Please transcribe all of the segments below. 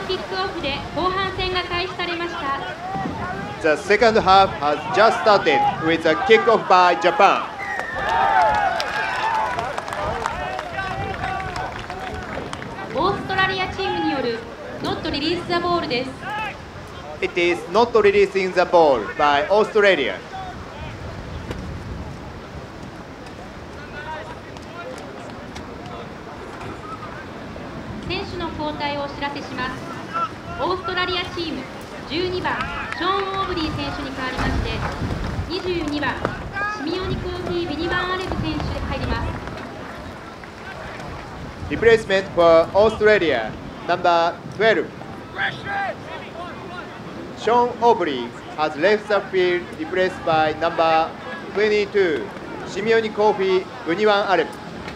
キックオフで後半戦が開始されました。 The second half has just started with a kick-off by Japan. オーストラリアチームによるノットリリースザボールです。 It is not releasing the ball by Australia. 選手の交代をお知らせします。オーストラリアチーム12番ショーン・オーブリー選手に代わりまして22番シミオニコーフィー・ビニバン・アレブ選手で入ります。 Replacement for Australia, number 12. Sean Aubrey has left the field, replaced by number 22, Simeone Kofi Buniwan Alep.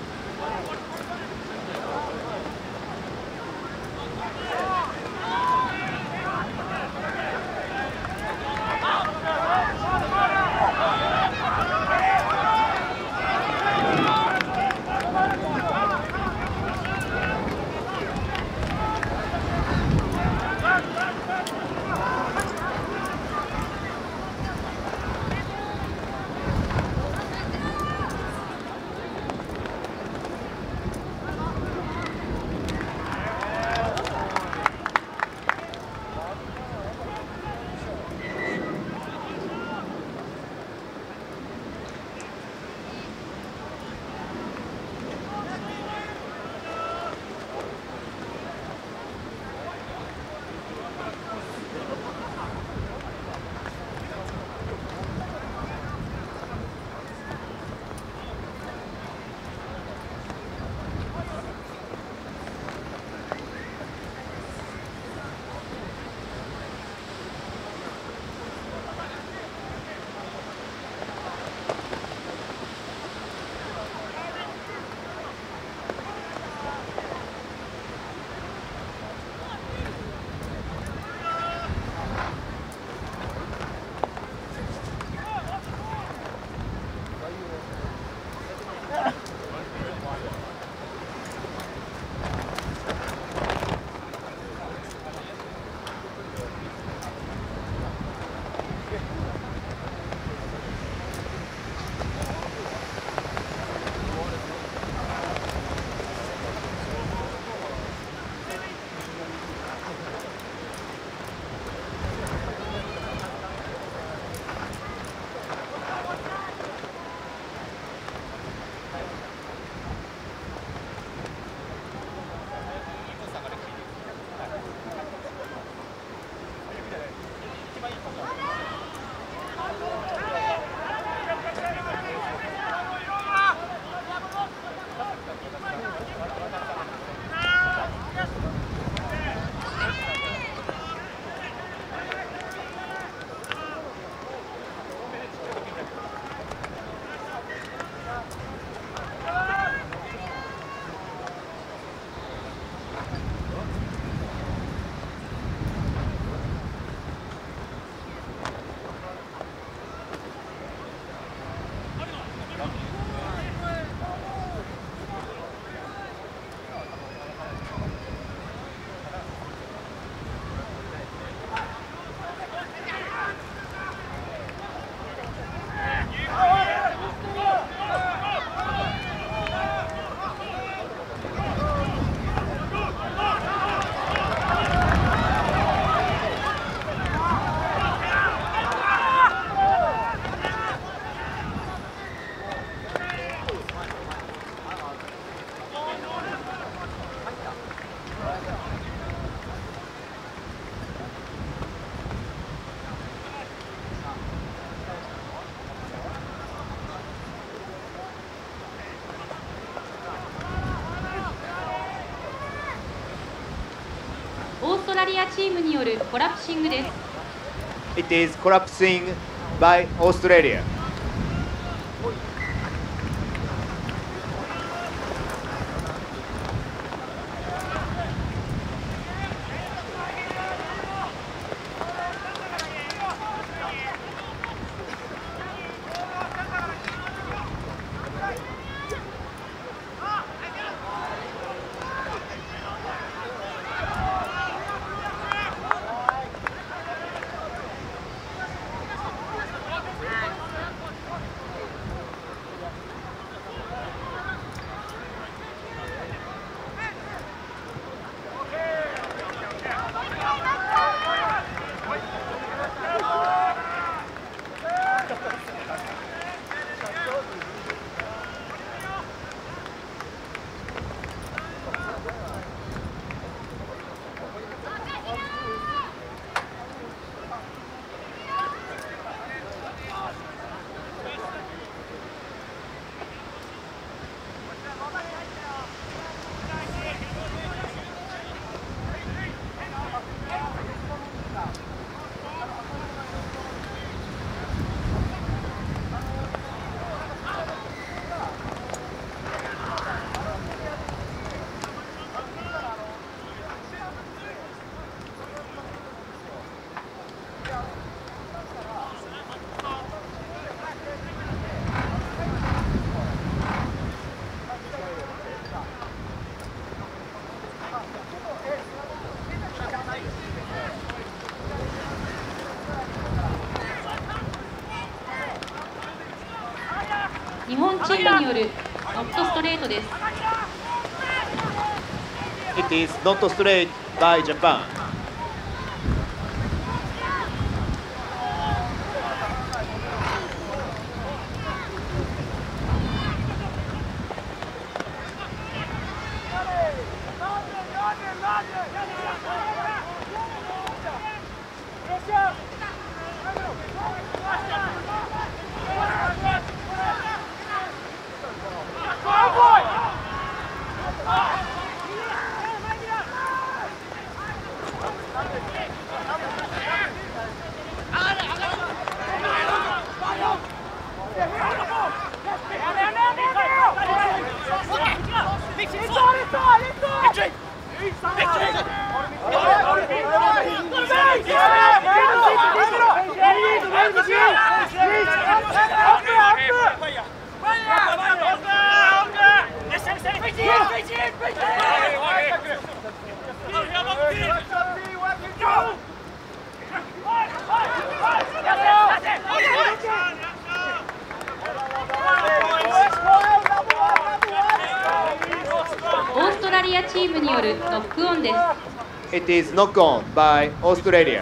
ラリアチームによるコラプシングです。 It is collapsing by Australia. チームによるノットストレートです。 It is not straight by Japan. オーストラリアチームによるノックオンです。 It is knock on by Australia.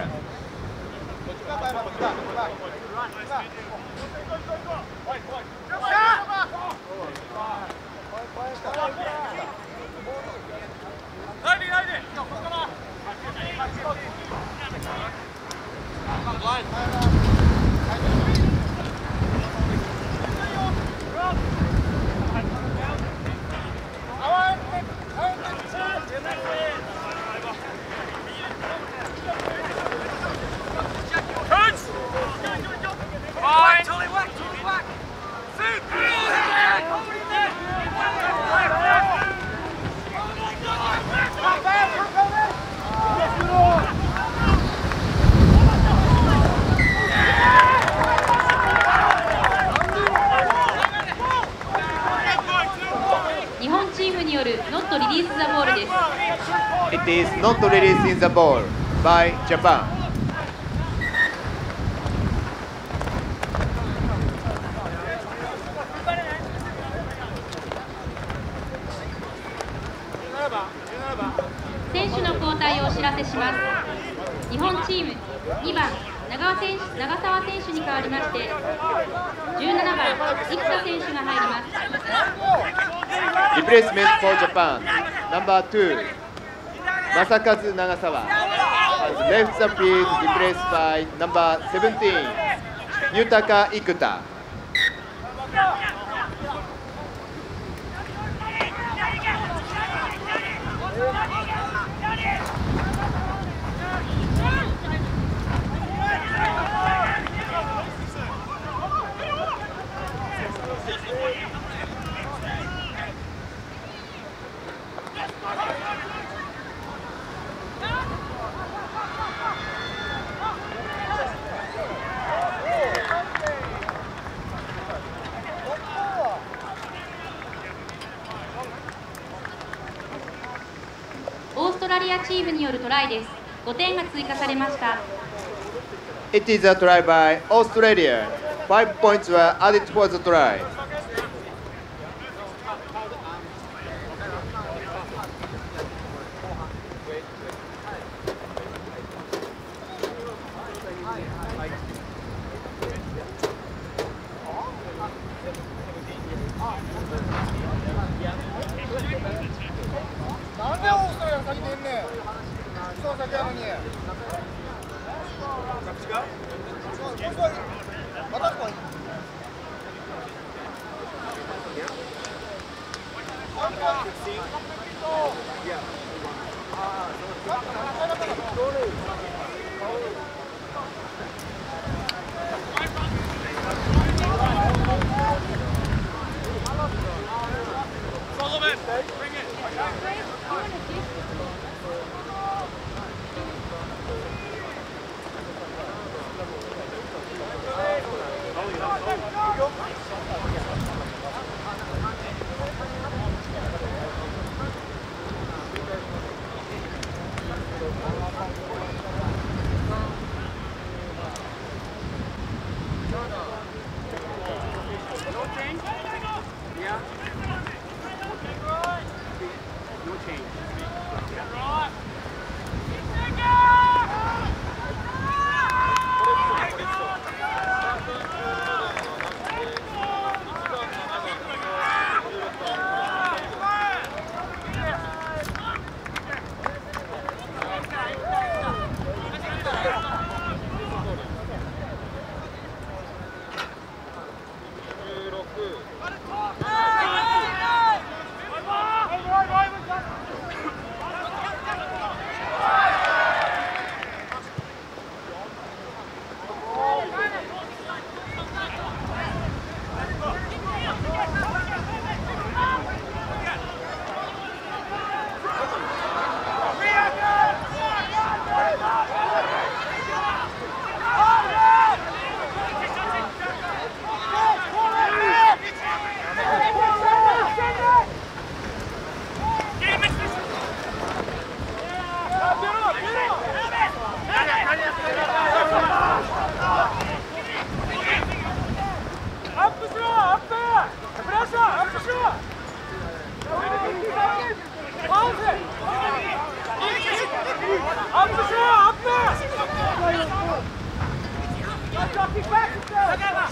Release the ball です。 It is not releasing the ball by Japan. 「選手の交代をお知らせします。日本チーム2番長澤選手に代わりまして17番生田選手が入ります。 Replacement for Japan, number 2, Masakazu Nagasawa has left the field, replaced by number 17, Yutaka Ikuta. オーストラリアチームによるトライです。5点が追加されました。 It is a try by Australia. 5 points were added for the try.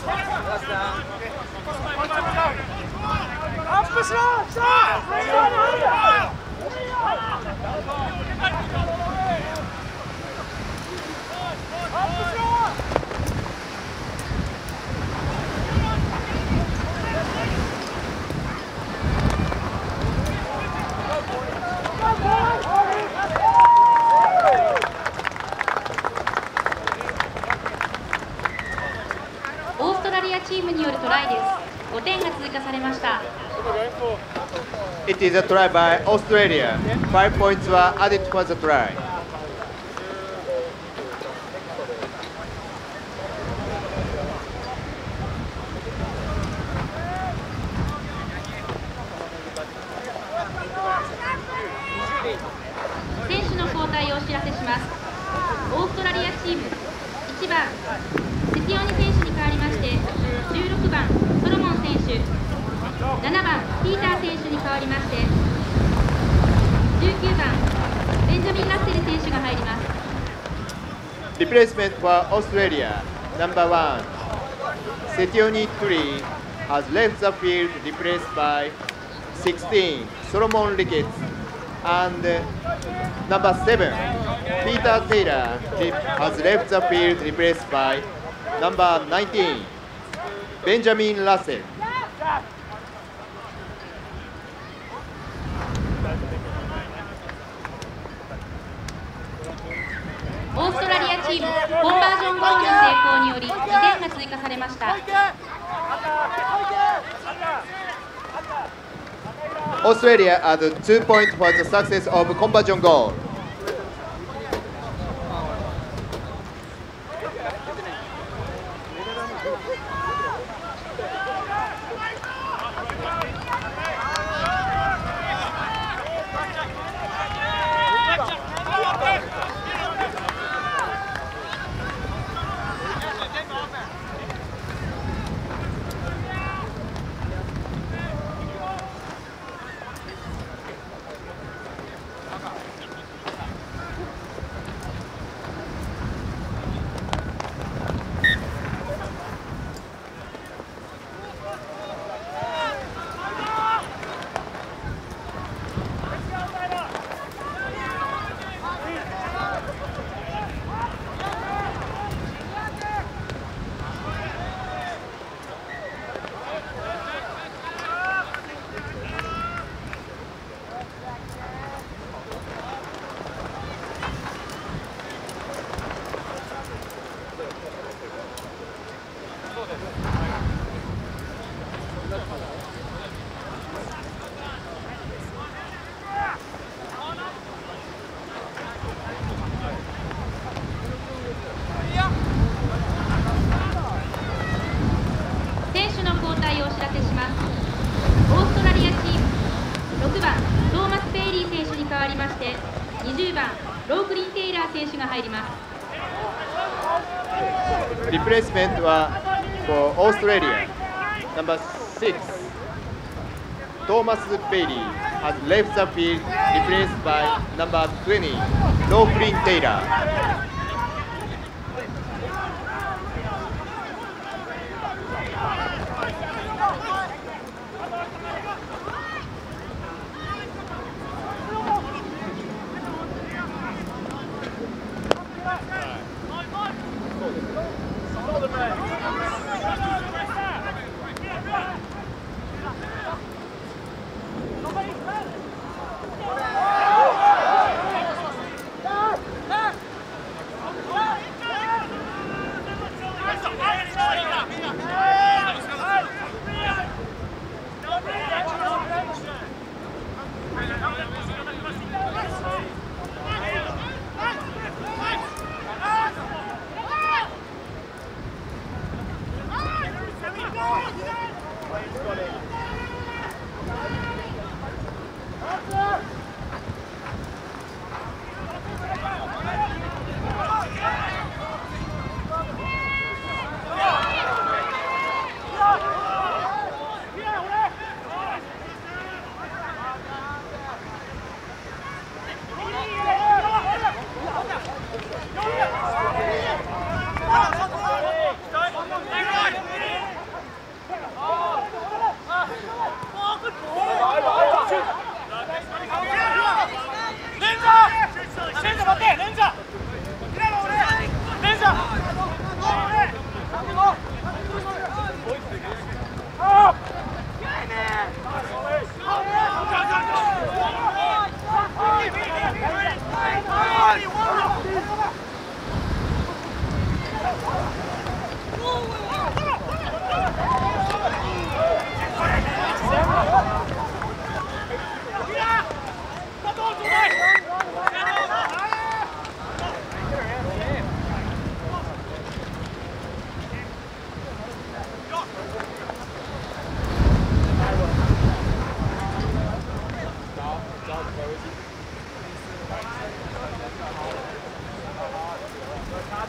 オーストラリアチームによるトライです。5点が追加されました。 It is a try by Australia. 5 points were added for the try. 選手の交代をお知らせします。オーストラリアチーム1番セティオニ選手に代わりまして16番ソロモン選手、7番ピーター選手に代わりまして19番ベンジャミン・ラッセル選手が入ります。 Replacement for Australia. Number 1, Setioni Turi has left the field, replaced by 16, Solomon Ricketts, and number 7, Peter Taylor has left the field, replaced by number 19, Benjamin Russell. オーストラリアチームコンバージョンゴールの成功により2点が追加されました。 Australia added 2 points for the success of conversion goal. 選手の交代をお知らせします。オーストラリアチーム6番トーマス・ペイリー選手に代わりまして20番ロークリン・テイラー選手が入ります。 Replacement for Australia. Number 6, Thomas Bailey has left the field, replaced by number 20, Lachlan Taylor. オ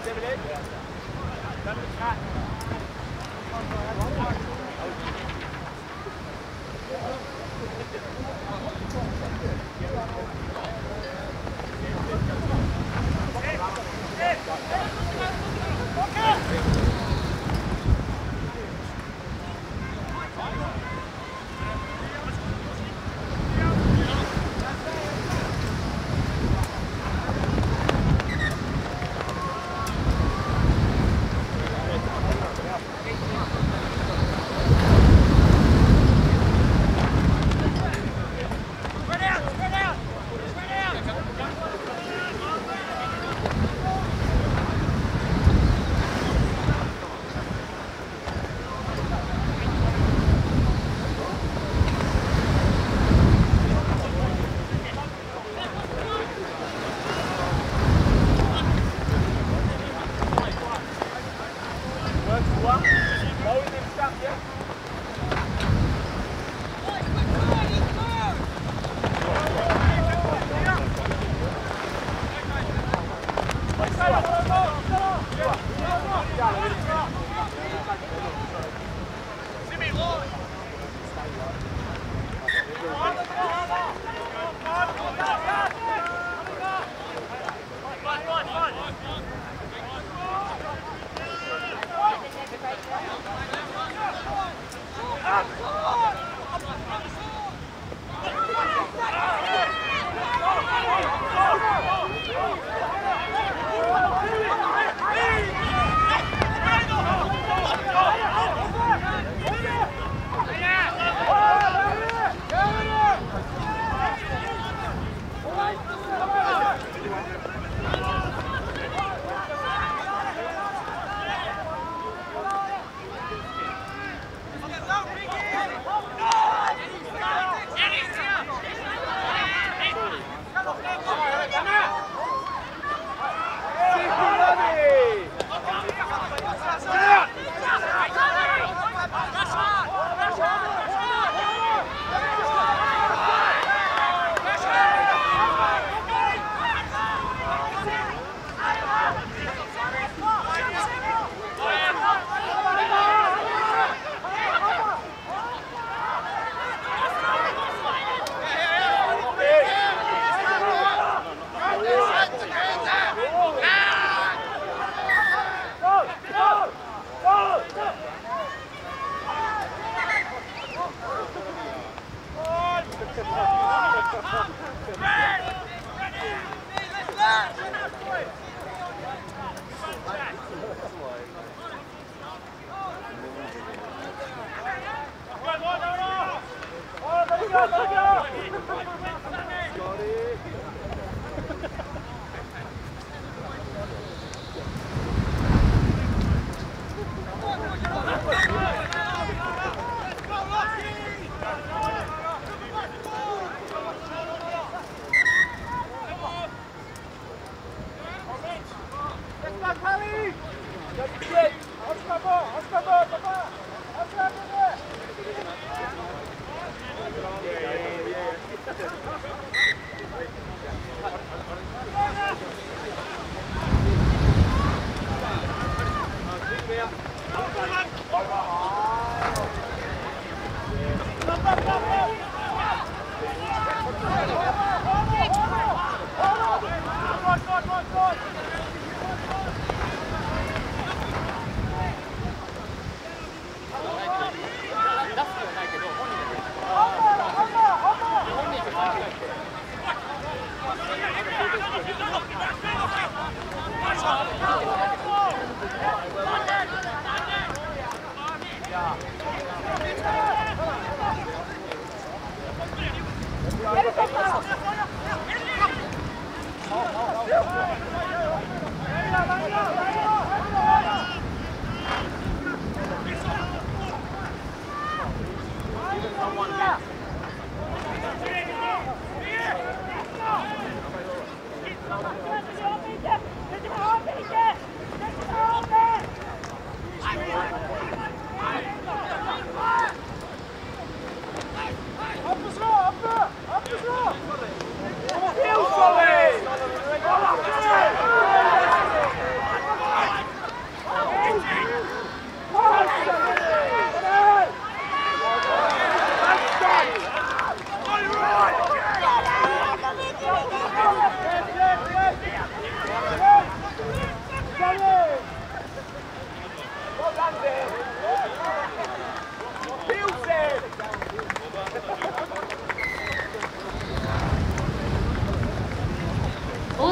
ア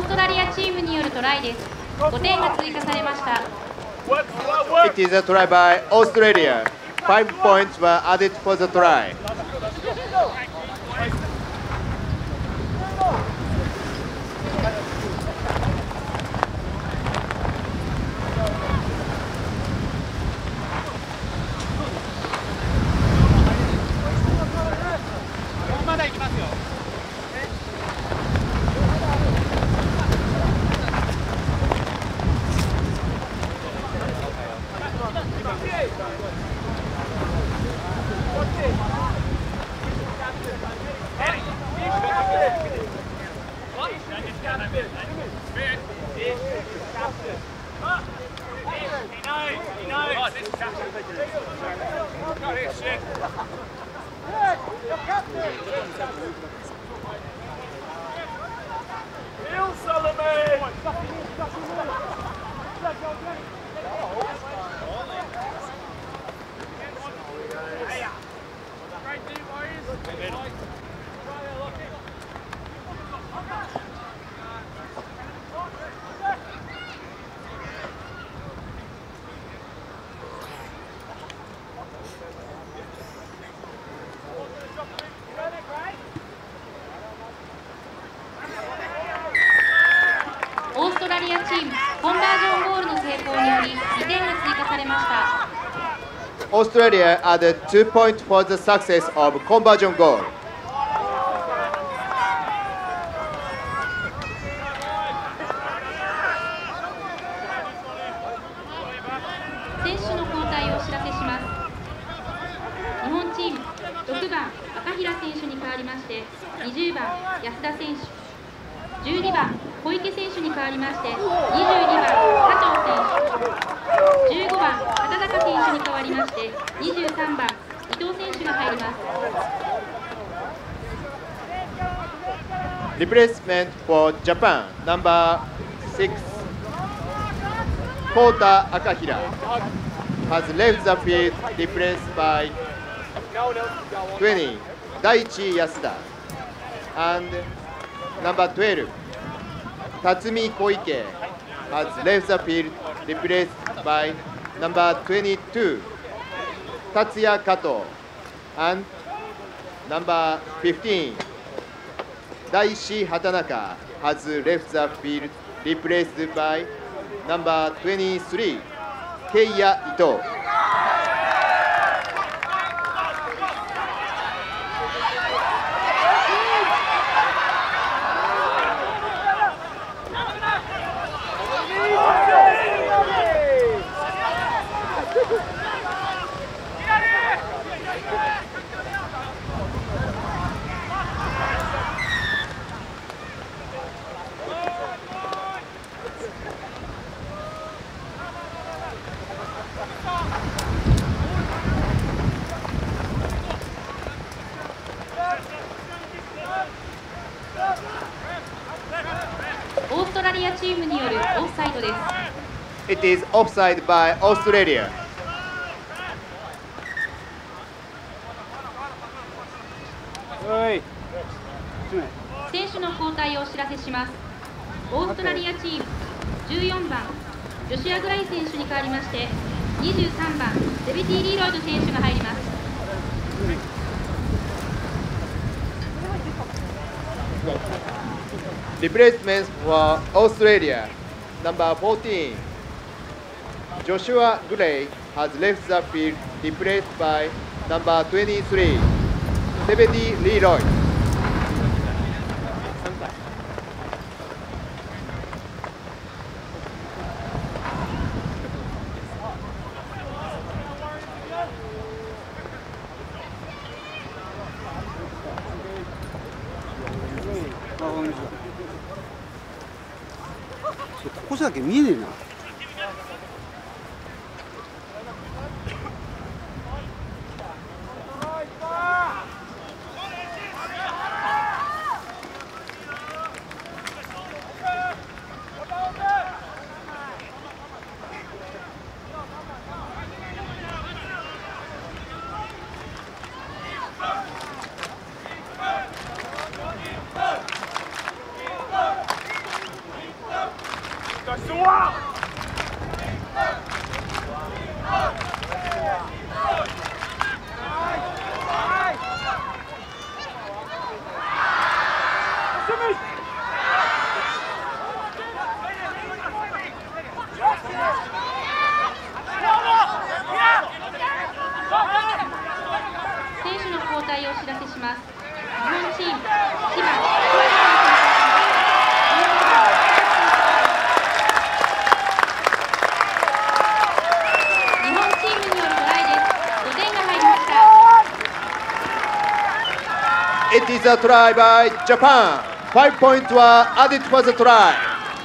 ストラリアチームによるトライです。5点が追加されました。 It is a try by Australia. 5 points were added for the try. オーストラリアチーム、コンバージョンゴールの成功により2点が追加されました。 Australia added 2 points for the success of conversion goal. 選手の交代をお知らせします。日本チーム、6番赤平選手に代わりまして20番安田選手、12番小池選手に代わりまして22番加藤選手、15番畑中選手に代わりまして23番伊藤選手が入ります。 Replacement for Japan, number 6, Kota Akahira, has left the field, replaced by 20, Daichi Yasuda, and number 12, Tatsumi Koike, has left the field, replaced by number 22, Tatsuya Kato, and number 15, Daishi Hatanaka, has left the field, replaced by number 23, Keiya Ito. オーストラリアチームによるオフサイドです。 It is offside by Australia. 選手の交代をお知らせします。オーストラリアチーム14番ジョシュア・グライ選手に代わりまして23番デビティ・リーロイド選手が入ります。 Replacements for Australia, number 14, Joshua Gray, has left the field, replaced by number 23, Sebedi Leroy. ここじゃだけ見えねえな。 It is a try by Japan. 5 points were added for the try.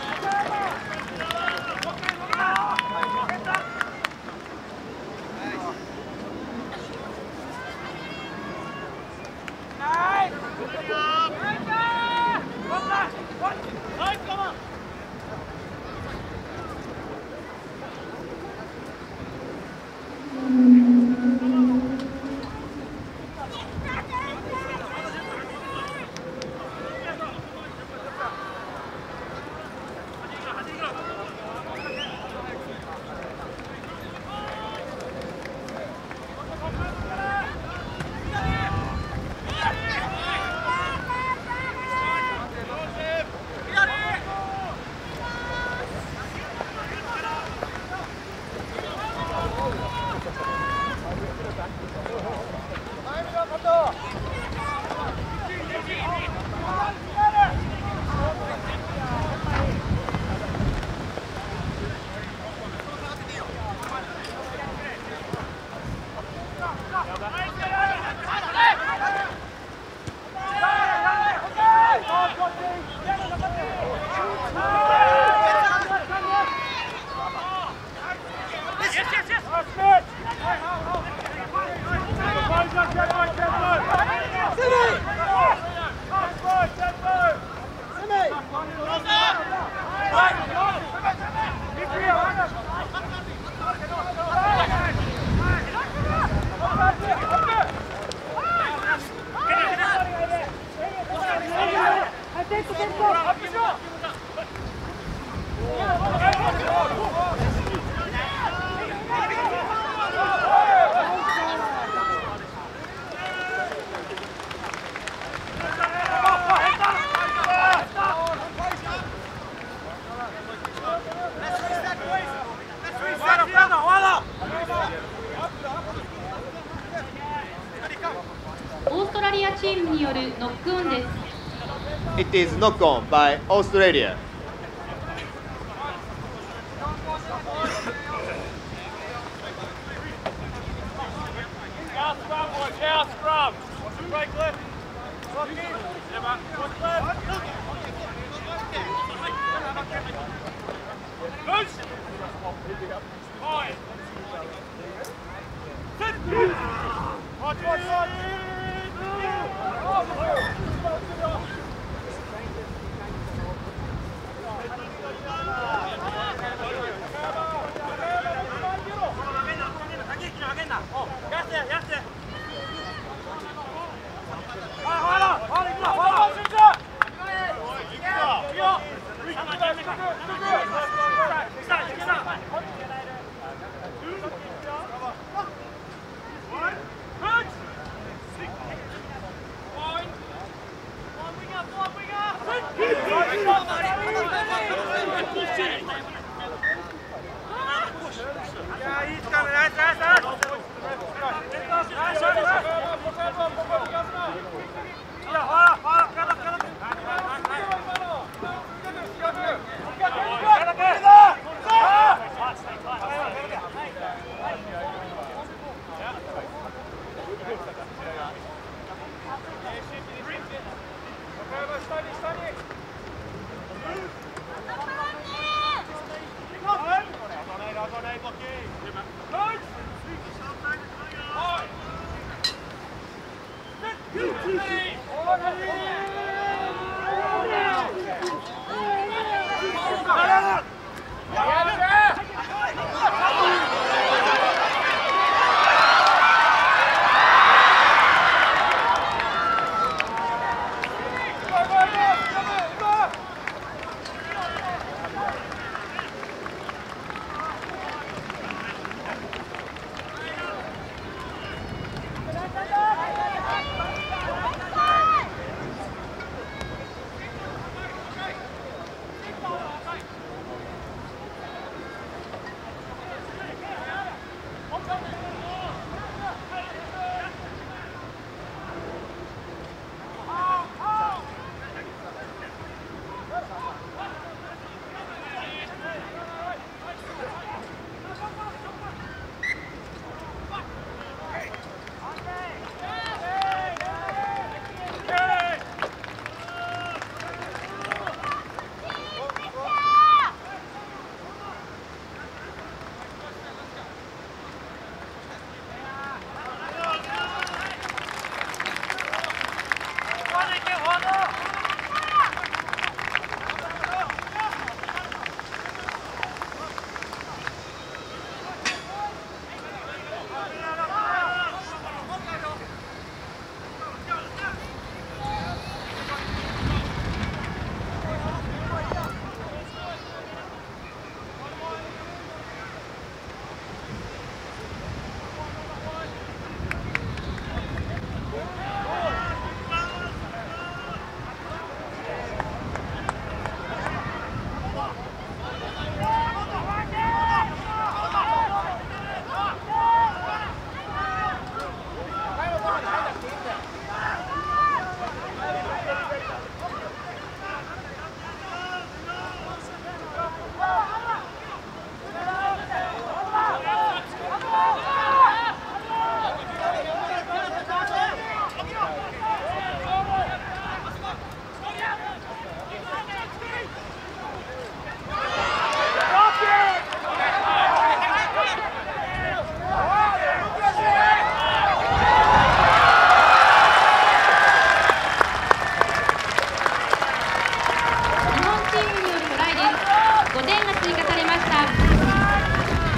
It is knock on by Australia.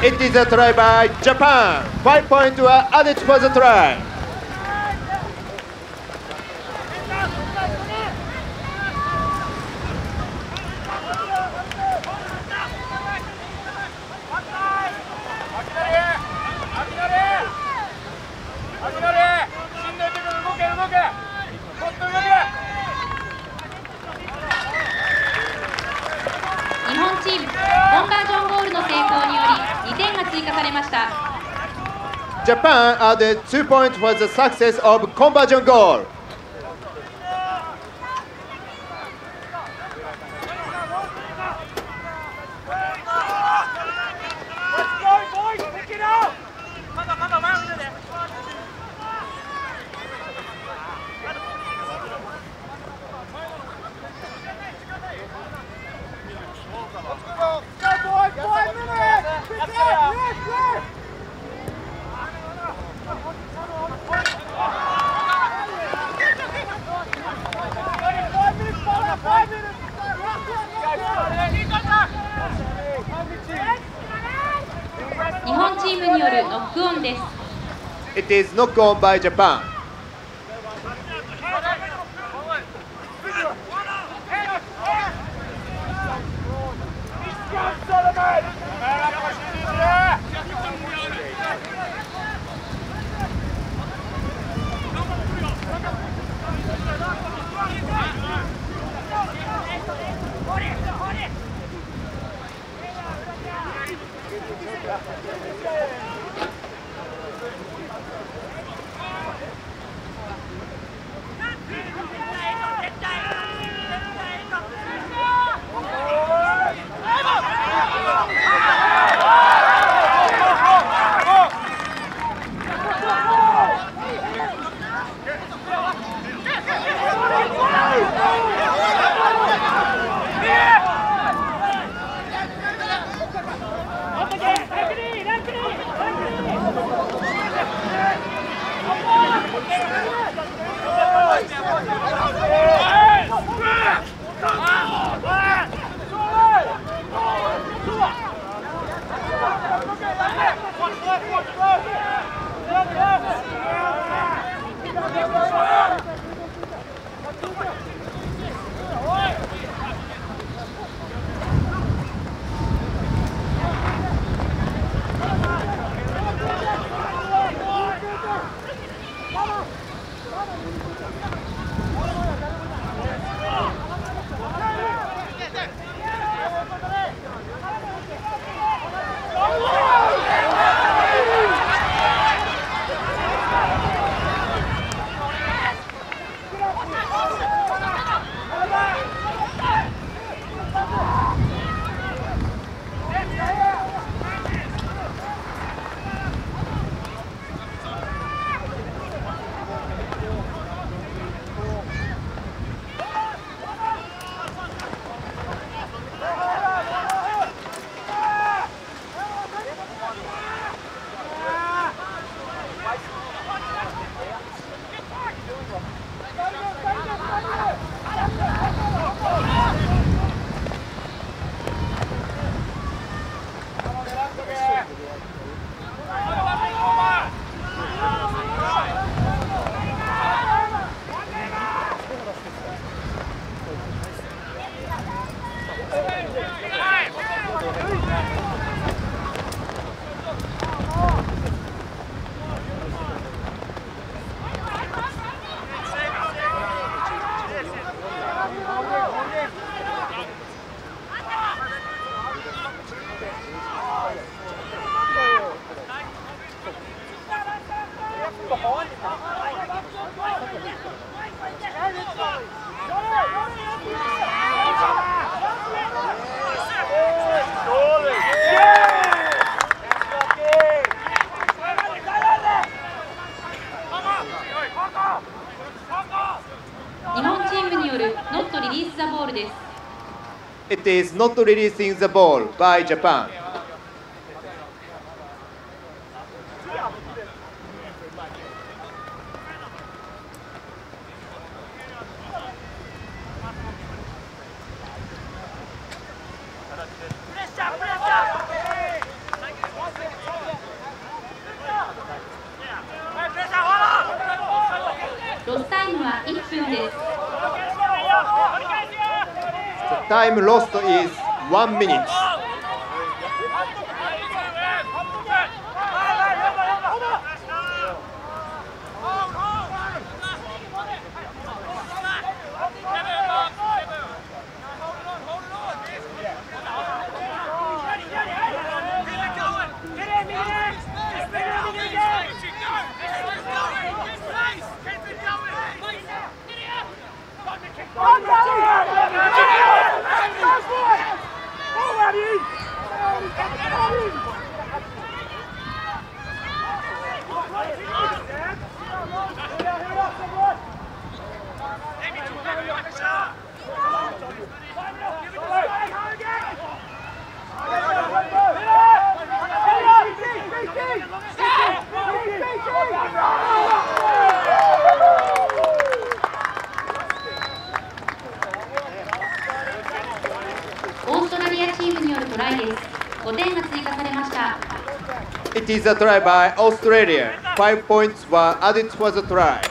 It is a try by Japan. 5 points were added for the try. 日本チームコンバージョンゴールの成功により2点が追加されました。 Japan added 2 points for the success of conversion goal. 日本チームによるノックオンです。 It is knock on by Japan. It is not releasing the ball by Japan. time lost is 1 minute. It is a try by Australia. 5 points were added for the try.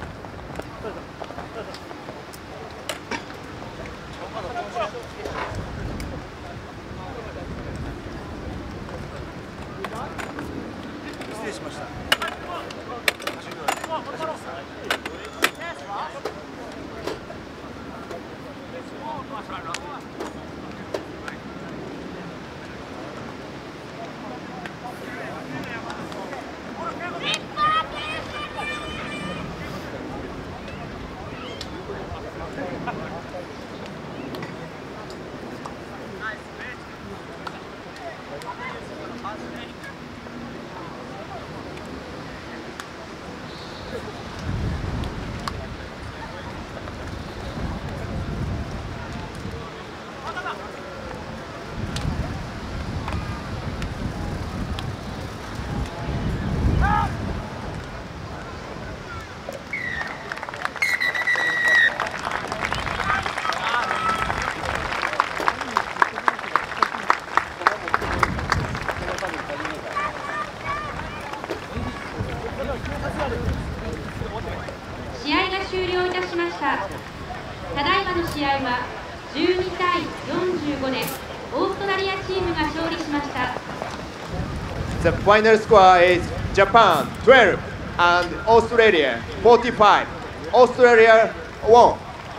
The final score is Japan 12 and Australia 45. Australia won.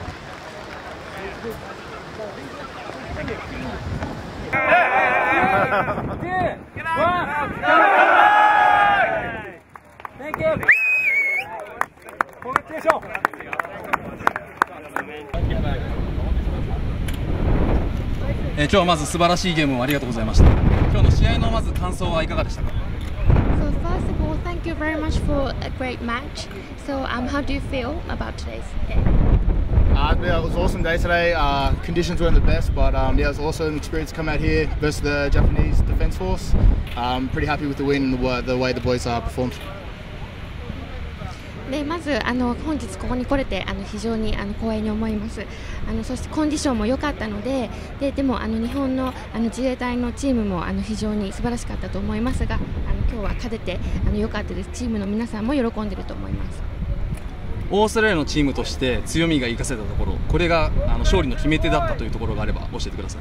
Thank you. Congratulations. 今日はまず素晴らしいゲームをありがとうございました。今日の試合のまず感想はいかがでしたか？ So first of all, thank you very much for a great match. So how do you feel about today's game? Yeah, it was an awesome day today. Conditions weren't the best, but yeah, it was an awesome experience to come out here versus the Japanese Defence Force. Pretty happy with the win and the way the boys performed. でまず本日ここに来れて非常に光栄に思います。そしてコンディションも良かったので、でも日本の自衛隊のチームも非常に素晴らしかったと思いますが、今日は勝てて良かったです。チームの皆さんも喜んでいると思います。 オーストラリアのチームとして強みが生かせたところ、これが勝利の決め手だったというところがあれば教えてください。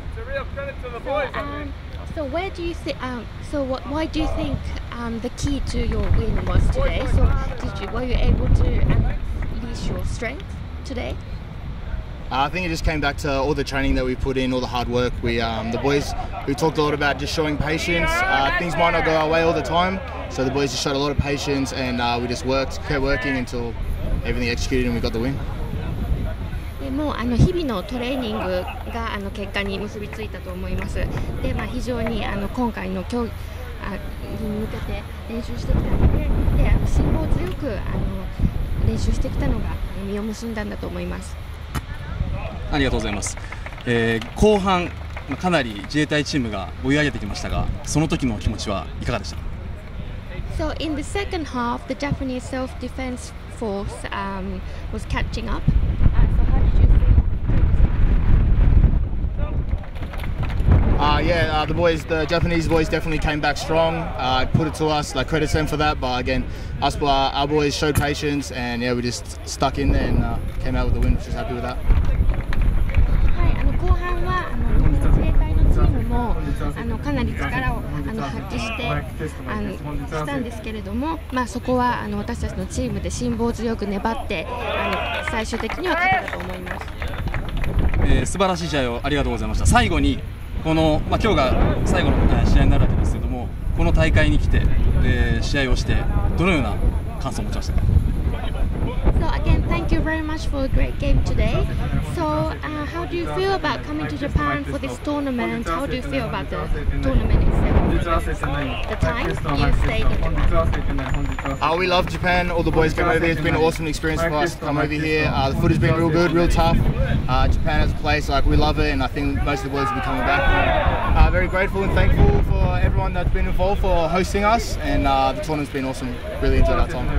So where do you think? Why do you think the key to your win was today? So were you able to unleash your strength today? I think it just came back to all the training that we put in, all the hard work. The boys, we talked a lot about just showing patience. Things might not go our way all the time, so the boys just showed a lot of patience, and we just kept working until everything executed and we got the win. でも日々のトレーニングが結果に結びついたと思います。で、非常に今回の競技に向けて練習してきたので、辛抱強く練習してきたのが実を結んだんだと思います。 ありがとうございます。後半かなり自衛隊チームが追い上げてきましたが、その時の気持ちはいかがでしたか？ So in the second half, the Japanese self-defense force was catching up. So how did you feel? Yeah, the Japanese boys definitely came back strong. Put it to us, like credit them for that. But again, our boys showed patience, and yeah, we just stuck in there and came out with the win. Just happy with that. はい、後半はかなり力を発揮してしたんですけれども、そこは私たちのチームで辛抱強く粘って最終的には勝てたと思います。 素晴らしい試合をありがとうございました。最後にこの、今日が最後の試合になるわけですけども、この大会に来て、試合をしてどのような感想を持ちましたか？ So again, thank you very much for a great game today. So how do you feel about coming to Japan for this tournament? How do you feel about the tournament itself? The time you stayed in Japan? We love Japan. All the boys came over here. It's been an awesome experience for us to come over here. The food has been real good, real tough. Japan as a place, we love it, and I think most of the boys will be coming back. Very grateful and thankful for everyone that's been involved for hosting us, and the tournament's been awesome. Really enjoyed our time.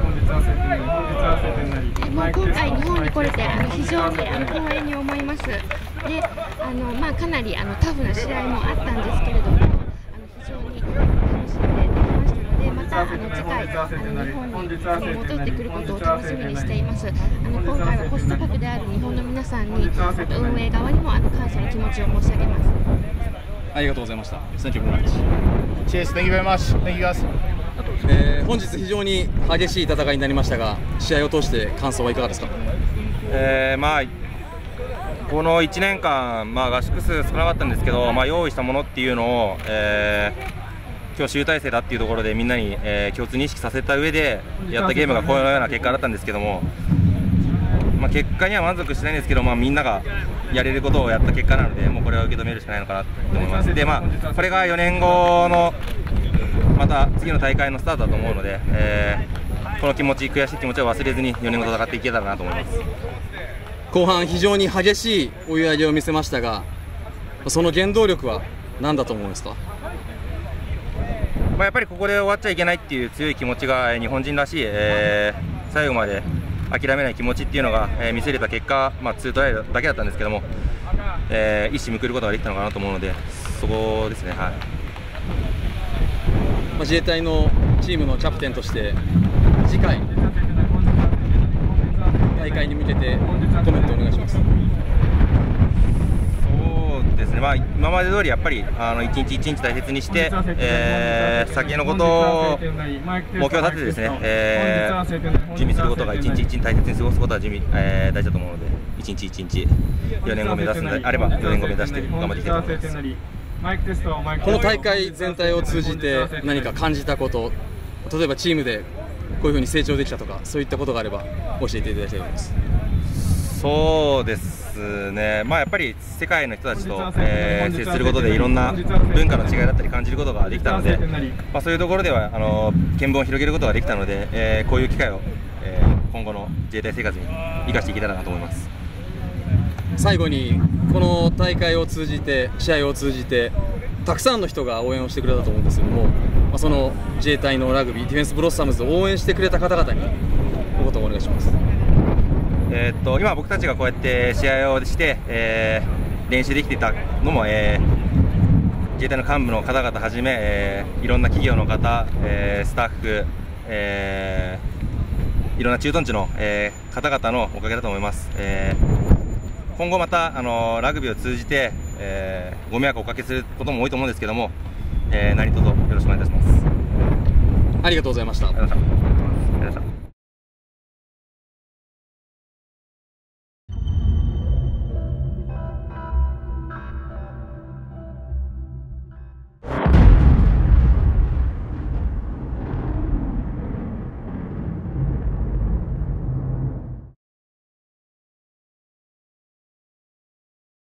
もう今回日本に来れて非常に光栄に思います。で、かなりタフな試合もあったんですけれども、非常に楽しんでできましたので、また次回日本に戻ってくることを楽しみにしています。今回はホスト国である日本の皆さんに、運営側にも感謝の気持ちを申し上げます。 ありがとうございました。Thank you very much. Cheers. Thank you very much. Thank you guys. 本日非常に激しい戦いになりましたが、試合を通して感想はいかがですか？ この1年間、合宿数少なかったんですけど、用意したものっていうのを、今日集大成だっていうところでみんなに、共通認識させた上でやったゲームがこのような結果だったんですけども、結果には満足してないんですけど、みんながやれることをやった結果なので、もうこれは受け止めるしかないのかなと思います。で、これが4年後のまた次の大会のスタートだと思うので、この気持ち、悔しい気持ちを忘れずに4年後戦っていけたらなと思います。 後半非常に激しい追い上げを見せましたが、その原動力は何だと思うんですか？ やっぱりここで終わっちゃいけないっていう強い気持ちが日本人らしい、最後まで諦めない気持ちっていうのが、見せれた結果、2トライだけだったんですけども、一矢報いることができたのかなと思うので、そこですね。 自衛隊のチームのキャプテンとして次回大会に向けてコメントをお願いします。 そうですね、今まで通りやっぱり一日一日大切にして、先のことを目標を立ててですね、準備することが一日一日大切に過ごすことは大事だと思うので、一日一日4年後目指すのであれば4年後目指して頑張っていきたいと思います。 この大会全体を通じて何か感じたこと、例えばチームでこういうふうに成長できたとか、そういったことがあれば教えていただきたいと思います。 そうですね、やっぱり世界の人たちと、接することでいろんな文化の違いだったり感じることができたので、そういうところでは見聞を広げることができたので、こういう機会を、今後の自衛隊生活に生かしていけたらなと思います。 最後にこの大会を通じて、試合を通じてたくさんの人が応援をしてくれたと思うんですけども、その自衛隊のラグビーディフェンスブロッサムズを応援してくれた方々にお言葉をお願いします。 今僕たちがこうやって試合をして、練習できていたのも、自衛隊の幹部の方々はじめ、いろんな企業の方、スタッフ、いろんな駐屯地の、方々のおかげだと思います。今後またラグビーを通じて、ご迷惑をおかけすることも多いと思うんですけども、何卒よろしくお願いいたします。 ありがとうございました。 ありがとうございました。